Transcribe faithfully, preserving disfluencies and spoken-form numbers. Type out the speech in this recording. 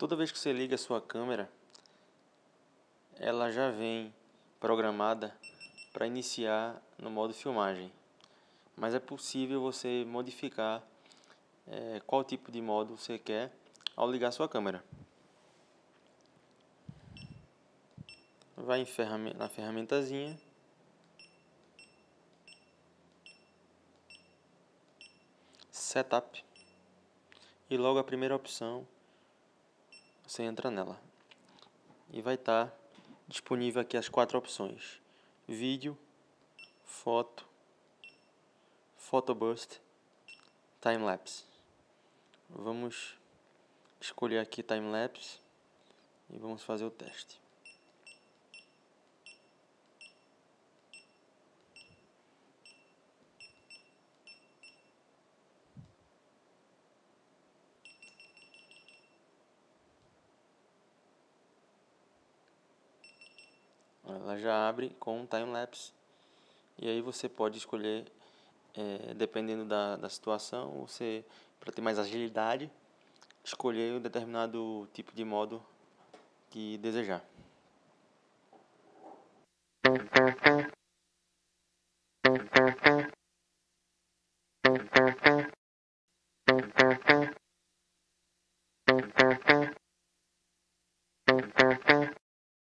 Toda vez que você liga a sua câmera, ela já vem programada para iniciar no modo filmagem. Mas é possível você modificar é, qual tipo de modo você quer ao ligar a sua câmera. Vai em ferramenta, na ferramentazinha, Setup, e logo a primeira opção você entra nela e vai estar disponível aqui as quatro opções: vídeo, foto, Photoburst, Timelapse. Vamos escolher aqui Timelapse e vamos fazer o teste. Ela já abre com um Timelapse e aí você pode escolher, é, dependendo da, da situação, você, para ter mais agilidade, escolher um determinado tipo de modo que desejar.